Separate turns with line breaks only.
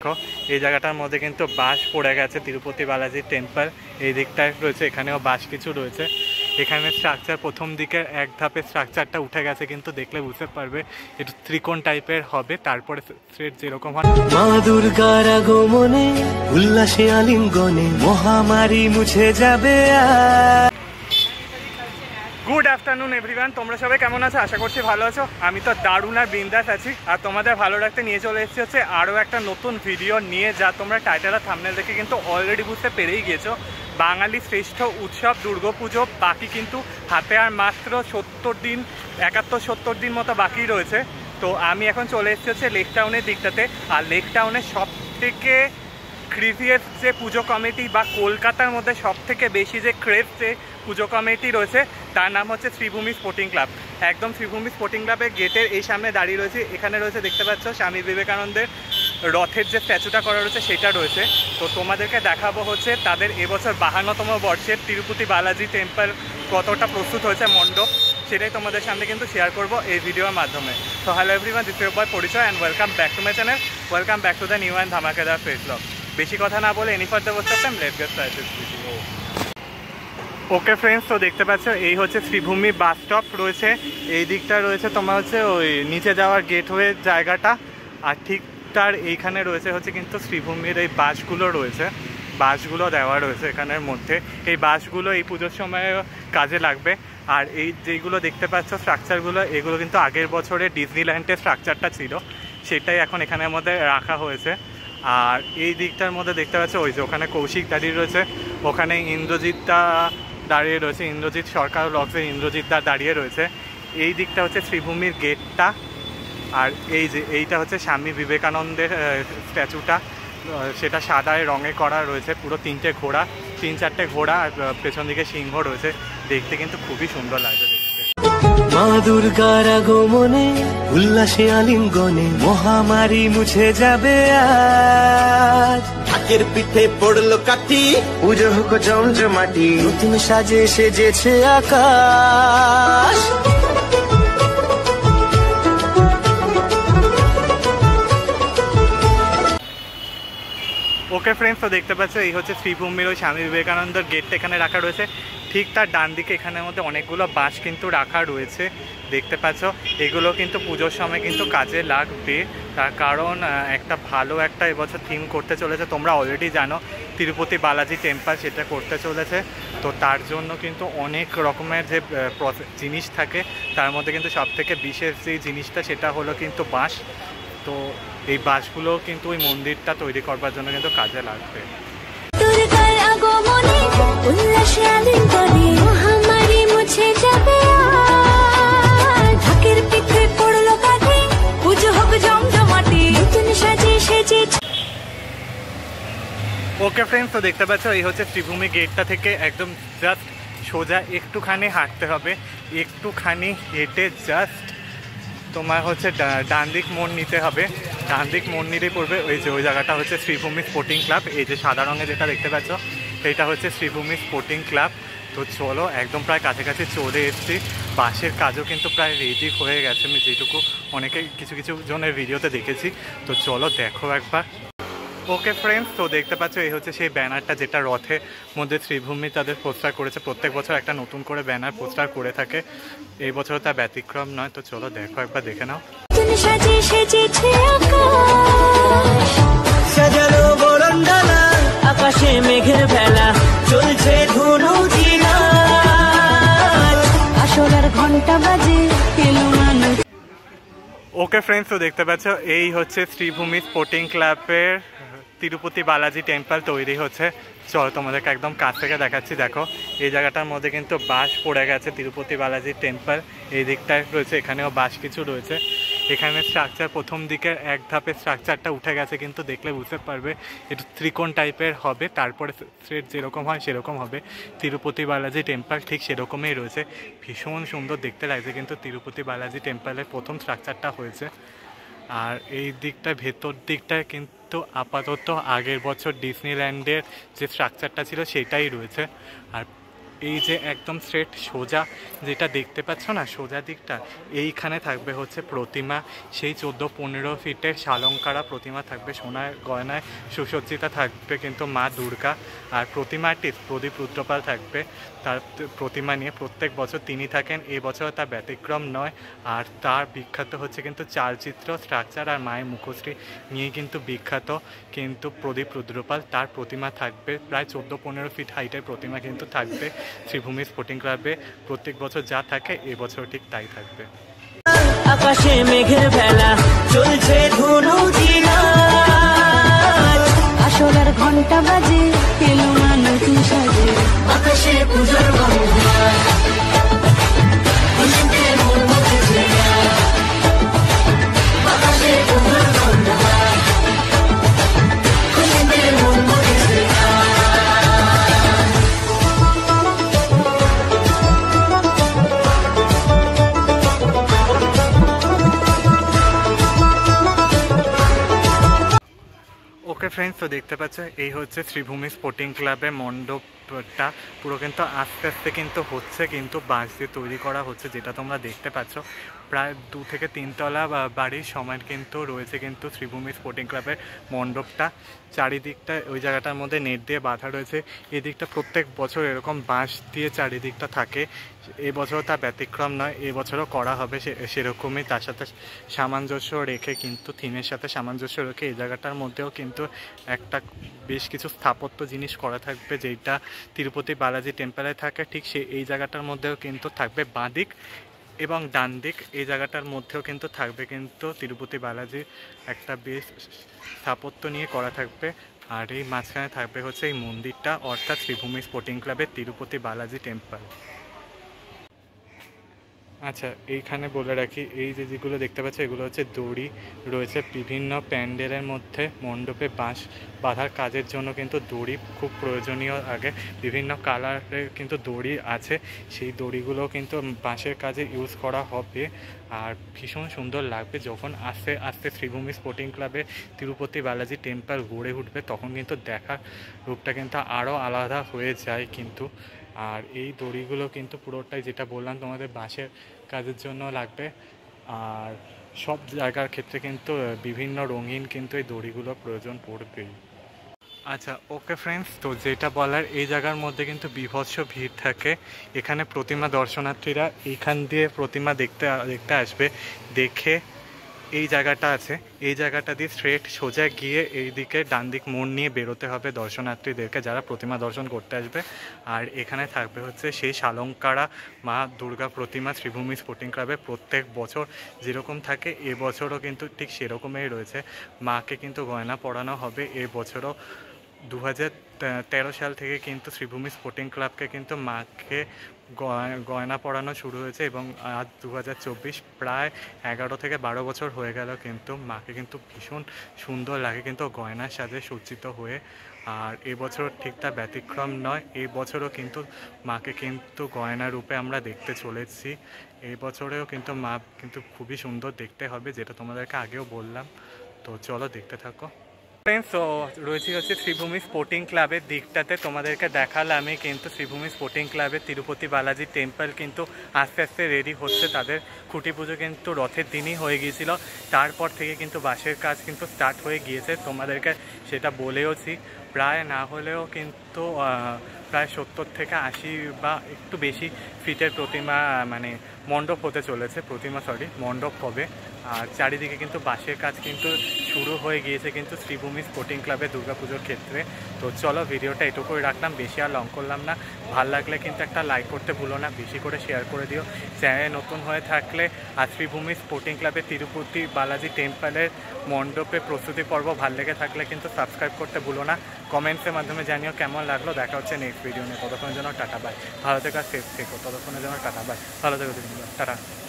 দেখো এই জায়গাটার মধ্যে কিন্তু বাঁশ পড়ে গেছে, তিরুপতি বালাজি টেম্পল এই দিকটায় রয়েছে, এখানেও বাঁশ কিছু রয়েছে। এখানে স্ট্রাকচার প্রথম দিকের এক ধাপের স্ট্রাকচারটা উঠে গেছে, কিন্তু দেখলে বুঝতে পারবে একটু ত্রিকোণ টাইপের হবে। তারপরে সেট যেরকম হয়
মা দুর্গার আগমনে উল্লাসে আলিঙ্গনে মহামারী মুছে যাবে।
গুড আফটারনুন এভরিওয়ান, তোমরা সবাই কেমন আছো? আশা করছি ভালো আছো। আমি তো দারুণ আর বিন্দাস আছি, আর তোমাদের ভালো রাখতে নিয়ে চলে এসেছি হচ্ছে আরও একটা নতুন ভিডিও নিয়ে, যা তোমরা টাইটেল আর থাম্বনেল দেখে কিন্তু অলরেডি বুঝতে পেরেই গিয়েছো। বাঙালি শ্রেষ্ঠ উৎসব দুর্গাপুজো বাকি কিন্তু হাতে আর মাত্র 71-70 দিন মতো বাকি রয়েছে। তো আমি এখন চলে এসেছি হচ্ছে লেক টাউনের দিকটাতে, আর লেক টাউনের সব থেকে ক্রেজিয়েস যে পুজো কমিটি বা কলকাতার মধ্যে সব থেকে বেশি যে ক্রেজ যে পুজো কমিটি রয়েছে তার নাম হচ্ছে শ্রীভূমি স্পোর্টিং ক্লাব। একদম শ্রীভূমি স্পোর্টিং ক্লাবের গেটের এই সামনে দাঁড়িয়ে রয়েছে। এখানে রয়েছে দেখতে পাচ্ছ স্বামী বিবেকানন্দের রথের যে স্ট্যাচুটা করা রয়েছে সেটা রয়েছে। তো তোমাদেরকে দেখাবো হচ্ছে তাদের এবছর 52তম বর্ষের তিরুপতি বালাজি টেম্পল কতটা প্রস্তুত হয়েছে মণ্ডপ, সেটাই তোমাদের সামনে কিন্তু শেয়ার করব এই ভিডিওর মাধ্যমে। তো hello everyone, this is boy পরিচয় and welcome back to my channel, welcome back to the new and ধামাকেদার ফেস ব্লগ। বেশি কথা না বলে এনি ফার্দার ওয়াচ করতাম, let's get started video. Okay friends, তো দেখতে পাচ্ছ এই হচ্ছে শ্রীভূমি বাস স্টপ রয়েছে, এই দিকটা রয়েছে তোমার হচ্ছে ওই নিচে যাওয়ার গেটওয়ে জায়গাটা, আর ঠিক তার এইখানে রয়েছে হচ্ছে কিন্তু শ্রীভূমির এই বাসগুলো রয়েছে, বাসগুলো দেওয়া রয়েছে এখানের মধ্যে। এই বাসগুলো এই পুজোর সময় কাজে লাগবে। আর এই যেগুলো দেখতে পাচ্ছ স্ট্রাকচারগুলো, এগুলো কিন্তু আগের বছরে ডিজনিল্যান্ডের স্ট্রাকচারটা ছিল, সেটাই এখন এখানের মধ্যে রাখা হয়েছে। আর এই দিকটার মধ্যে দেখতে পাচ্ছ ওই যে ওখানে কৌশিক দাঁড়িয়ে রয়েছে, ওখানে ইন্দ্রজিৎদা দাঁড়িয়ে রয়েছে, ইন্দ্রজিৎ সরকার ব্লগসে ইন্দ্রজিৎদা দাঁড়িয়ে রয়েছে। এই দিকটা হচ্ছে শ্রীভূমির গেটটা, আর এই যে এইটা হচ্ছে স্বামী বিবেকানন্দের স্ট্যাচুটা, সেটা সাদায় রঙে করা রয়েছে, পুরো 3-4টে ঘোড়া আর পেছন দিকে সিংহ রয়েছে, দেখতে কিন্তু খুবই সুন্দর লাগছে দেখতে।
মা দুর্গার আগমনে উল্লাসে আলিঙ্গনে মহামারী মুছে যাবে আজ। ঢাকের পিঠে পড়লো কাঠি, পুজো হোক জমজমাটি, নতুন সাজে সেজেছে আকাশ।
ওকে ফ্রেন্ডস, তো দেখতে পাচ্ছ এই হচ্ছে শ্রীভূমির ওই স্বামী বিবেকানন্দের গেটটা এখানে রাখা রয়েছে। ঠিক তার ডান দিকে এখানের মধ্যে অনেকগুলো বাস কিন্তু রাখা রয়েছে, দেখতে পাচ্ছ। এগুলো কিন্তু পুজোর সময় কিন্তু কাজে লাগবে, তার কারণ একটা ভালো একটা এবছর থিম করতে চলেছে, তোমরা অলরেডি জানো তিরুপতি বালাজি টেম্পল সেটা করতে চলেছে। তো তার জন্য কিন্তু অনেক রকমের যে জিনিস থাকে, তার মধ্যে কিন্তু সব থেকে বিশেষ যে জিনিসটা সেটা হলো কিন্তু বাঁশ। তো এই বাঁশগুলো কিন্তু ওই মন্দিরটা তৈরি করবার জন্য কিন্তু কাজে লাগবে। ওকে ফ্রেন্ডস, তো দেখতে পাচ্ছ এই হচ্ছে শ্রীভূমি গেটটা থেকে একদম জাস্ট সোজা একটুখানি হাঁটতে হবে, একটুখানি হেঁটে জাস্ট তোমার হচ্ছে ডান দিক মোড় নিতে হবে। ডান দিক মোড় নিতেই পড়বে ওই যে ওই জায়গাটা হচ্ছে শ্রীভূমি স্পোর্টিং ক্লাব। এই যে সাদা রঙে যেটা দেখতে পাচ্ছ সেইটা হচ্ছে শ্রীভূমি স্পোর্টিং ক্লাব। তো চলো একদম প্রায় কাছাকাছি চলে এসেছি, বাসের কাজও কিন্তু প্রায় রেডি হয়ে গেছে, আমি যেটুকু অনেকে কিছু জনের ভিডিওতে দেখেছি। তো চলো দেখো একবার। ওকে ফ্রেন্ডস, তো দেখতে পাচ্ছ এই হচ্ছে সেই ব্যানারটা যেটা রথের মধ্যে শ্রীভূমি তাদের পোস্টার করেছে। প্রত্যেক বছর একটা নতুন করে ব্যানার পোস্টার করে থাকে, এই বছর তার ব্যতিক্রম নয়। তো চলো দেখো একবার, দেখে নাও।
সাজানো বরণডালা, আকাশে মেঘের ভেলা, চলছে ধনু জিনা, আসরের ঘন্টা বাজে এলো মানুষ।
ওকে ফ্রেন্ডস, তো দেখতে পাচ্ছ এই হচ্ছে শ্রীভূমি স্পোর্টিং ক্লাবের তিরুপতি বালাজি টেম্পল তৈরি হচ্ছে। চলো তোমাদেরকে একদম কাছ থেকে দেখাচ্ছি। দেখো এই জায়গাটার মধ্যে কিন্তু বাঁশ পড়ে গেছে, তিরুপতি বালাজি টেম্পল এই দিকটায় রয়েছে, এখানেও বাঁশ কিছু রয়েছে। এখানে স্ট্রাকচার প্রথম দিকের এক ধাপের স্ট্রাকচারটা উঠে গেছে, কিন্তু দেখলে বুঝতে পারবে একটু ত্রিকোণ টাইপের হবে। তারপরে সেট যেরকম হয় সেরকম হবে। তিরুপতি বালাজি টেম্পল ঠিক সেরকমই রয়েছে, ভীষণ সুন্দর দেখতে লাগছে কিন্তু তিরুপতি বালাজি টেম্পলের প্রথম স্ট্রাকচারটা হয়েছে। আর এই দিকটা ভেতর দিকটায় কিন্তু আপাতত আগের বছর ডিজনিল্যান্ডের যে স্ট্রাকচারটা ছিল সেটাই রয়েছে। আর এই যে একদম স্ট্রেট সোজা যেটা দেখতে পাচ্ছ না, সোজা দিকটা, এইখানে থাকবে হচ্ছে প্রতিমা। সেই 14-15 ফিটের শালঙ্কারা প্রতিমা থাকবে, সোনার গয়নায় সুসজ্জিতা থাকবে কিন্তু মা দুর্গা। আর প্রতিমাটি প্রদীপ রুদ্রপাল থাকবে তার প্রতিমা নিয়ে। প্রত্যেক বছর তিনি থাকেন, এই বছর তার ব্যতিক্রম নয়। আর তার বিখ্যাত হচ্ছে কিন্তু চালচিত্র, স্ট্রাকচার আর মায়ের মুখশ্রী নিয়ে কিন্তু বিখ্যাত কিন্তু প্রদীপ রুদ্রপাল। তার প্রতিমা থাকবে প্রায় 14-15 ফিট হাইটের প্রতিমা কিন্তু থাকবে শ্রীভূমি স্পোর্টিং ক্লাবে। প্রত্যেক বছর যা থাকে এবছর ঠিক তাই থাকবে।
আকাশে মেঘের ভেলা চলছে ধুনুচি নাচ, আসলার ঘন্টা বাজে এলো মা নতুন সাজে, আকাশে পূজার বাংলা
ওকে ফ্রেন্ডস, তো দেখতে পাচ্ছ এই হচ্ছে শ্রীভূমি স্পোর্টিং ক্লাবের মণ্ডপটা। পুরো কিন্তু আস্তে আস্তে কিন্তু হচ্ছে, কিন্তু বাঁশ দিয়ে তৈরি করা হচ্ছে, যেটা তোমরা দেখতে পাচ্ছ। প্রায় 2 থেকে 3 তলা বাড়ির সমান কিন্তু রয়েছে কিন্তু শ্রীভূমি স্পোর্টিং ক্লাবের মণ্ডপটা। চারিদিকটা ওই জায়গাটার মধ্যে নেট দিয়ে বাঁধা রয়েছে। এদিকটা প্রত্যেক বছর এরকম বাঁশ দিয়ে চারিদিকটা থাকে, এবছরও তা ব্যতিক্রম নয়। এবছরও করা হবে সেরকমই, তার সাথে সামঞ্জস্য রেখে কিন্তু থিমের সাথে সামঞ্জস্য রেখে এই জায়গাটার মধ্যেও কিন্তু একটা বেশ কিছু স্থাপত্য জিনিস করা থাকবে, যেটা তিরুপতি বালাজি টেম্পলে থাকে। ঠিক এই জায়গাটার মধ্যেও কিন্তু থাকবে বাঁ দিক এবং ডান দিক, এই জায়গাটার মধ্যেও কিন্তু থাকবে কিন্তু তিরুপতি বালাজির একটা বেশ স্থাপত্য নিয়ে করা থাকবে। আর এই মাঝখানে থাকবে হচ্ছে এই মন্দিরটা, অর্থাৎ শ্রীভূমি স্পোর্টিং ক্লাবের তিরুপতি বালাজি টেম্পল। আচ্ছা, এইখানে বলে রাখি, এই যেগুলো দেখতে পাচ্ছ এগুলো হচ্ছে দড়ি রয়েছে বিভিন্ন প্যান্ডেলের মধ্যে। মণ্ডপে বাঁশ বাঁধার কাজের জন্য কিন্তু দড়ি খুব প্রয়োজনীয়। আগে বিভিন্ন কালারের কিন্তু দড়ি আছে, সেই দড়িগুলো কিন্তু বাঁশের কাজে ইউজ করা হবে। আর ভীষণ সুন্দর লাগবে যখন আস্তে আস্তে শ্রীভূমি স্পোর্টিং ক্লাবে তিরুপতি বালাজি টেম্পল গড়ে উঠবে, তখন কিন্তু দেখার রূপটা কিন্তু আরও আলাদা হয়ে যায় কিন্তু। আর এই দড়িগুলো কিন্তু পুরোটাই যেটা বললাম তোমাদের বাঁশের কাজের জন্য লাগবে। আর সব জায়গার ক্ষেত্রে কিন্তু বিভিন্ন রঙিন কিন্তু এই দড়িগুলো প্রয়োজন পড়বেই। আচ্ছা ওকে ফ্রেন্ডস, তো যেটা বলার, এই জায়গার মধ্যে কিন্তু বীভৎস ভিড় থাকে। এখানে প্রতিমা দর্শনার্থীরা এইখান দিয়ে প্রতিমা দেখতে আসবে। দেখে এই জায়গাটা আছে, এই জায়গাটা দিয়ে স্ট্রেট সোজা গিয়ে এই দিকে ডান দিক মোড় নিয়ে বেরোতে হবে দর্শনার্থীদেরকে, যারা প্রতিমা দর্শন করতে আসবে। আর এখানে থাকবে হচ্ছে সেই শালঙ্কারা মা দুর্গা প্রতিমা। শ্রীভূমি স্পোর্টিং ক্লাবে প্রত্যেক বছর যেরকম থাকে এবছরও কিন্তু ঠিক সেরকমই রয়েছে। মাকে কিন্তু গয়না পরানো হবে এবছরও। 2013 সাল থেকে কিন্তু শ্রীভূমি স্পোর্টিং ক্লাবকে কিন্তু মাকে গয়না পরানো শুরু হয়েছে এবং আজ 2024, প্রায় 11 থেকে 12 বছর হয়ে গেল কিন্তু মাকে কিন্তু ভীষণ সুন্দর লাগে কিন্তু গয়নার সাজে সজ্জিত হয়ে। আর এবছর ঠিক তা ব্যতিক্রম নয়, এই বছরও কিন্তু মাকে কিন্তু গয়না রূপে আমরা দেখতে চলেছি। এই বছরেও কিন্তু মা কিন্তু খুবই সুন্দর দেখতে হবে, যেটা তোমাদেরকে আগেও বললাম। তো চলো দেখতে থাকো ফ্রেন্ডস। তো রয়েছে হচ্ছে শ্রীভূমি স্পোর্টিং ক্লাবের দিকটাতে, তোমাদেরকে দেখালামই কিন্তু শ্রীভূমি স্পোর্টিং ক্লাবের তিরুপতি বালাজি টেম্পল কিন্তু আস্তে আস্তে রেডি হচ্ছে। তাদের খুঁটি পুজো কিন্তু রথের দিনই হয়ে গিয়েছিল, তারপর থেকে কিন্তু বাঁশের কাজ কিন্তু স্টার্ট হয়ে গিয়েছে। তোমাদেরকে সেটা বলেওছি, প্রায় না হলেও কিন্তু প্রায় 70 থেকে 80 বা একটু বেশি ফিটের প্রতিমা মানে মণ্ডপ হতে চলেছে। মণ্ডপ হবে। আর চারিদিকে কিন্তু বাঁশের কাজ কিন্তু শুরু হয়ে গিয়েছে কিন্তু শ্রীভূমি স্পোর্টিং ক্লাবে দুর্গাপুজোর ক্ষেত্রে। তো চলো ভিডিওটা এটুকুই রাখলাম, বেশি আর লং করলাম না। ভালো লাগলে কিন্তু একটা লাইক করতে ভুলো না, বেশি করে শেয়ার করে দিও। চ্যানেল নতুন হয়ে থাকলে আর শ্রীভূমি স্পোর্টিং ক্লাবে তিরুপতি বালাজি টেম্পলের মণ্ডপে প্রস্তুতি পর্ব ভালো লেগে থাকলে কিন্তু সাবস্ক্রাইব করতে ভুলো না। কমেন্টসের মাধ্যমে জানিও কেমন লাগলো। দেখা হচ্ছে নেক্সট ভিডিও নিয়ে, ততক্ষণের জন্য টাটা বাই। ভালো থেকো, সেফ থেকো, ততক্ষণের জন্য টাটা বাই। ভালো থেকো, টাটা।